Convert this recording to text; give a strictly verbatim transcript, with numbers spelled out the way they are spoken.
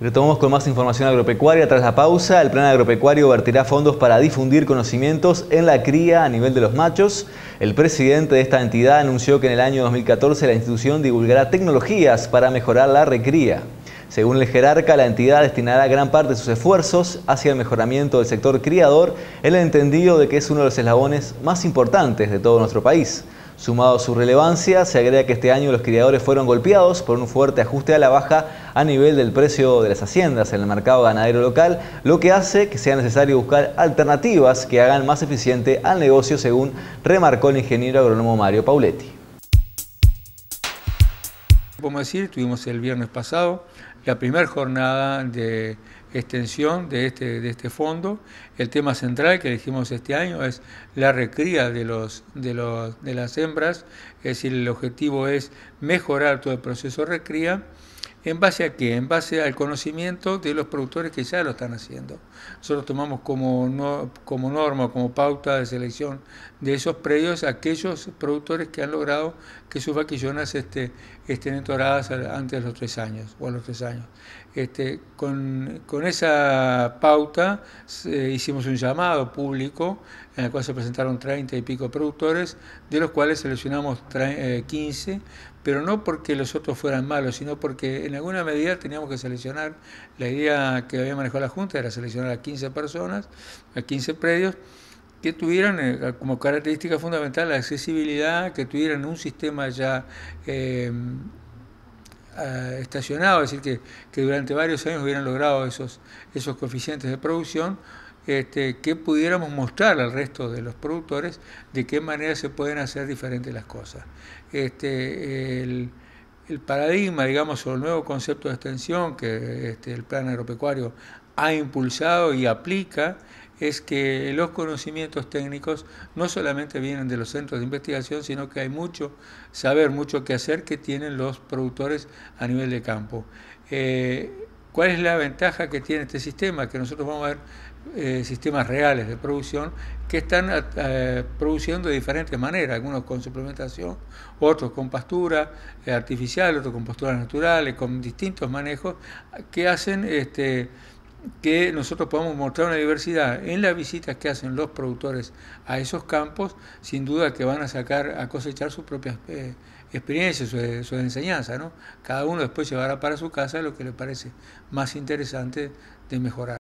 Retomamos con más información agropecuaria. Tras la pausa, el Plan Agropecuario vertirá fondos para difundir conocimientos en la cría a nivel de los machos. El presidente de esta entidad anunció que en el año dos mil catorce la institución divulgará tecnologías para mejorar la recría. Según el jerarca, la entidad destinará gran parte de sus esfuerzos hacia el mejoramiento del sector criador, en el entendido de que es uno de los eslabones más importantes de todo nuestro país. Sumado a su relevancia, se agrega que este año los criadores fueron golpeados por un fuerte ajuste a la baja a nivel del precio de las haciendas en el mercado ganadero local, lo que hace que sea necesario buscar alternativas que hagan más eficiente al negocio, según remarcó el ingeniero agrónomo Mario Pauletti. Podemos decir, tuvimos el viernes pasado la primera jornada de extensión de este, de este fondo. El tema central que elegimos este año es la recría de, los, de, los, de las hembras, es decir, el objetivo es mejorar todo el proceso de recría. ¿En base a qué? En base al conocimiento de los productores que ya lo están haciendo. Nosotros tomamos como, no, como norma, como pauta de selección de esos predios aquellos productores que han logrado que sus vaquillonas este, estén entoradas antes de los tres años o a los tres años. Este, con, con esa pauta eh, hicimos un llamado público en el cual se presentaron treinta y pico productores, de los cuales seleccionamos quince, pero no porque los otros fueran malos, sino porque en alguna medida teníamos que seleccionar. La idea que había manejado la Junta era seleccionar a quince personas, a quince predios, que tuvieran eh, como característica fundamental la accesibilidad, que tuvieran un sistema ya eh, eh, estacionado, es decir, que, que durante varios años hubieran logrado esos, esos coeficientes de producción, Este, que pudiéramos mostrar al resto de los productores de qué manera se pueden hacer diferentes las cosas. Este, el, el paradigma, digamos, o el nuevo concepto de extensión que este, el Plan Agropecuario ha impulsado y aplica es que los conocimientos técnicos no solamente vienen de los centros de investigación, sino que hay mucho saber, mucho que hacer que tienen los productores a nivel de campo. Eh, ¿Cuál es la ventaja que tiene este sistema? Que nosotros vamos a ver eh, sistemas reales de producción que están eh, produciendo de diferentes maneras, algunos con suplementación, otros con pastura eh, artificial, otros con pasturas naturales, con distintos manejos que hacen este, que nosotros podamos mostrar una diversidad en las visitas que hacen los productores a esos campos, sin duda que van a sacar, a cosechar sus propias eh, experiencias, su, su enseñanza, ¿no? Cada uno después llevará para su casa lo que le parece más interesante de mejorar.